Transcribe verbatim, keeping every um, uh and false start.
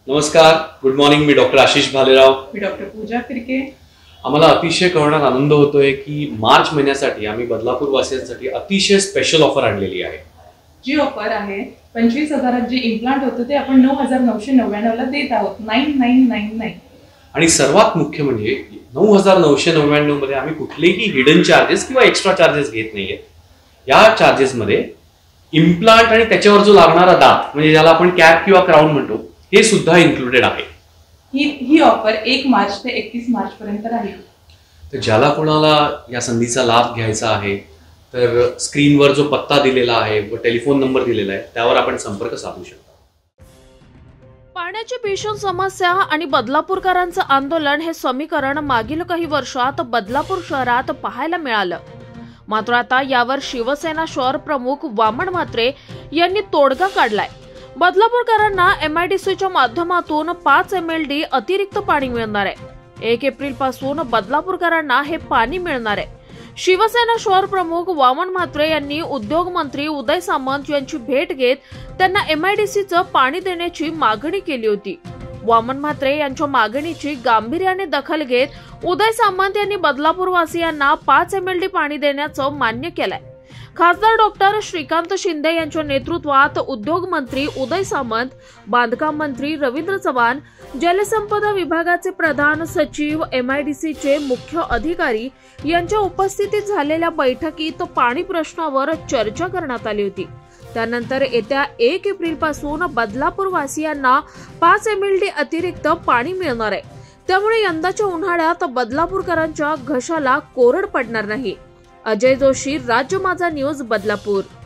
नमस्कार, good morning. मी doctor Ashish Bhalerao. मी डॉक्टर पूजा फिरके. आम्हाला अतिशय कळण्यात आनंद होतोय की मार्च महिन्यासाठी आम्ही बदलापूर वासियांसाठी अतिशय स्पेशल ऑफर आणलेली आहे. जी ऑफर आहे पंचवीस हजारात जे इम्प्लांट होतं ते आपण नऊ हजार नऊशे नव्याण्णव ला देत आहोत. Nine nine nine nine. आणि सर्वात मुख्य म्हणजे नऊ हजार नऊशे नव्याण्णव मध्ये आम्ही कुठलेही हिडन चार्जेस किंवा एक्स्ट्रा चार्जेस घेत नाहीये. या चार्जेस मध्ये इम्प्लांट आणि त्याच्यावर जो लागणारा दात म्हणजे ज्याला आपण कॅप किंवा क्राउन म्हणतो हे सुद्धा इन्क्लुडेड आहे. ही ही ऑफर एक मार्च ते एकतीस मार्च पर्यंत राहील. तर ज्याला कोणाला या संधीचा लाभ घ्यायचा आहे तर स्क्रीनवर जो पत्ता दिलेला आहे व टेलिफोन नंबर दिलेला आहे त्यावर आपण संपर्क साधू शकता. पाण्याची भीषण समस्या आणि बदलापूरकरांचं आंदोलन हे समीकरण मागील काही वर्षात बदलापूर शहरात पाहायला मिळालं. मात्र आता यावर शिवसेना शहर प्रमुख वामन म्हात्रे यांनी तोडगा काढलाय. बदलापूरकरांना एमआयडीसीच्या माध्यमातून पाच एम एल डी अतिरिक्त पाणी मिळणार आहे. एक एप्रिल पासून बदलापूरकरांना हे पाणी मिळणार आहे. शिवसेना शहर प्रमुख वामन म्हात्रे यांनी उद्योग मंत्री उदय सामंत यांची भेट घेत त्यांना एमआयडीसीचं पाणी देण्याची मागणी केली होती. वामन म्हात्रे यांच्या मागणीची गांभीर्याने दखल घेत उदय सामंत यांनी बदलापूरवासियांना पाच एम एल डी पाणी देण्याचं मान्य केलंय. खासदार डॉक्टर श्रीकांत शिंदे यांच्या नेतृत्वात उद्योग मंत्री उदय सामंत, बांधकाम मंत्री रवींद्र चव्हाण, जलसंपदा विभागाचे प्रधान सचिव, एमआयडीसीचे मुख्य अधिकारी यांच्या उपस्थितीत झालेल्या बैठकीत पाणी प्रश्नावर चर्चा करण्यात आली होती. त्यानंतर येत्या एक एप्रिल पासून बदलापूर वासियांना पाच एम एल डी अतिरिक्त पाणी मिळणार आहे. त्यामुळे यंदाच्या उन्हाळ्यात बदलापूरकरांच्या घशाला कोरड पडणार नाही. अजय जोशी, राज्य माझा न्यूज, बदलापूर.